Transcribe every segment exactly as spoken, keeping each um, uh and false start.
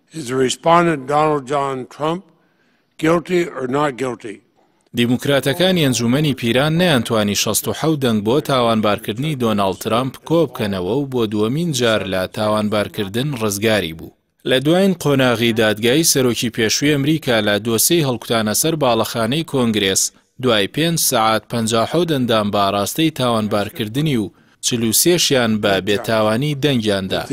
Is the respondent Donald John Trump guilty or not guilty? دیموکراتەکانی ئەنجومەنی پیران نەیانتوانی شەست و حەوت دەنگ بۆ تاوانبارکردنی دۆناڵد ترامپ کۆ بکەنەوە و بۆ دووەمین جار لە تاوانبارکردن ڕزگاری بوو. لە دوایین قۆناغی دادگایی سەرۆکی پێشووی ئەمریکا لە دۆسەی هەڵکوتانە سەر باڵەخانەی کۆنگرێس دوای پێنج سەعات پەنجا و حەوت ئەندام باڕاستەی تاوانبارکردنی و چل و سێشیان بە بێتاوانی دەنگیاندا.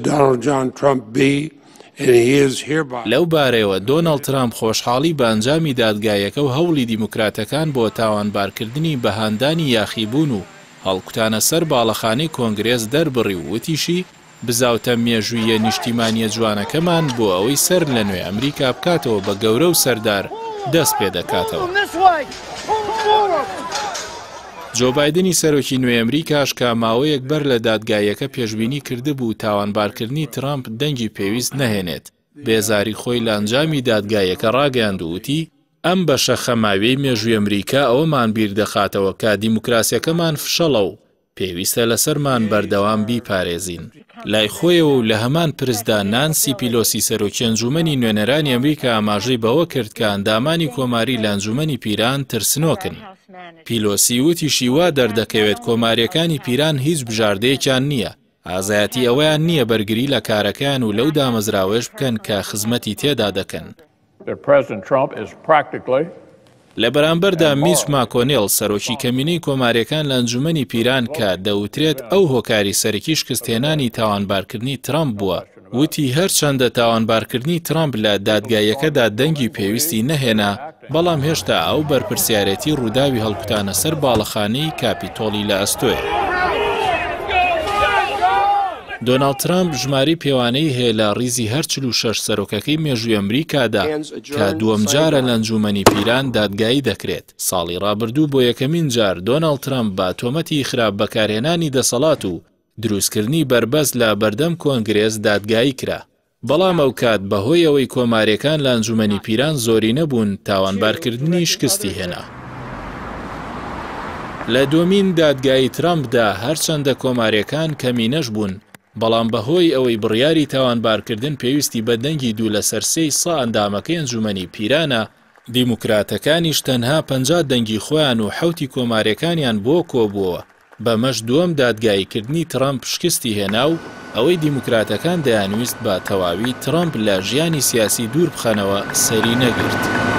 لەو بارەیەوە دۆناڵد ترامپ خۆشحاڵی بە ئەنجامی دادگایەکە و هەوڵی دیموکراتەکان بۆ تاوانبارکردنی بەهاندانی یاخیبوون و هەڵکوتانە سەر باڵەخانەی کۆنگرێس دەربڕی و وتیشی بزاوتە مێژوویە نیشتیمانیە جوانەکەمان بۆ ئەوەی سەر لە نوێ ئەمریکا بکاتەوە بە گەورە و سەردار دەست پێ دەکاتەوە. جۆ بایدنی سەرۆکی نوێ ئەمریکاش کە ماوەیەک بەر لە دادگایەکە پێشبینی کردبوو تاوانبارکردنی ترامپ دەنگی پێویست نەهێنێت. بێزاری خۆی لە ئەنجامی دادگایەکە ڕاگەیاند و وتی ئەم بەشە خەماوەی مێژووی ئەمریکا ئەوەمان بیر دەخاتەوە کە دیموکراسیەکەمان فشەڵە و پێویستە لەسەرمان بەردەوام بیپارێزین. لای خۆیەوە و لە هەمان پرسدا نانسی پیلۆسی سەرۆکی ئەنجومەنی نوێنەرانی ئەمریکا ئاماژەی بەوە کرد کە ئەندامانی کۆماری لە ئەنجومەنی پیران ترسنۆکن. پیلۆسی وتیشی وا دەردەکەوێت کۆماریەکانی پیران هیچ بژاردەیەکیان نییە. ئازایەتی ئەوەیان نییە بەرگری لە کارەکەیان و لەو دامەزراوێش بکەن کە خزمەتی تێدا دەکەن. لە بەرامبەردا میچ ماکۆنێڵ سەرۆکی کەمینەی کۆماریەکان لە ئەنجومەنی پیران کە دەوترێت ئەو هۆکاری سەرەکی شکستهێنانی تاوانبارکردنی ترامپ بووە وتی هەرچەندە تاوانبارکردنی ترامپ لە دادگایەکەدا دەنگی پێویستی نەهێنا بەڵام هێشتا ئەو بەرپرسیارەتی ڕووداوی هەڵکوتانە سەر باڵەخانەی کاپیتۆلی لە ئەستۆیە. دۆناڵد ترامپ ژماری پێوانەی هەیە لە ڕیزی هەر چل و شەش سەرۆکەکەی مێژووی ئەمریکادا کە دووەم جارە لە ئەنجومەنی پیران دادگایی دەکرێت. ساڵی ڕابردوو بۆ یەکەمین جار دۆناڵد ترامپ بە تۆمەتی خراپ بەکارهێنانی دەسەڵات و دروستکردنی بربەست لە بەردەم کۆنگرێس دادگایی کرا. بەڵام ئەو کات بەهۆی ئەوەی کۆماریەکان لە ئەنجومەنی پیران زۆری نەبوون تاوانبارکردنی شکستی هێنا. لە دووەمین دادگایی ترامپدا هەرچەندە کۆماریەکان کەمینەش بوون بەڵام بەهۆی ئەوەی بڕیاری تاوانبارکردن پێویستی بە دەنگی دوو لە سەرسەی سە ئەندامەکەی ئەنجومەنی پیرانە دیموکراتەکانیش تەنها پەنجا دەنگی خۆیان و حەوتی کۆماریەکانیان بۆ کۆبووە. بەمەش دووەم دادگایکردنی ترامپ شکستی هێنا و ئەوەی دیموکراتەکان دەیانویست بە تەواوی ترامپ لە ژیانی سیاسی دوور بخەنەوە سەری نەگرت.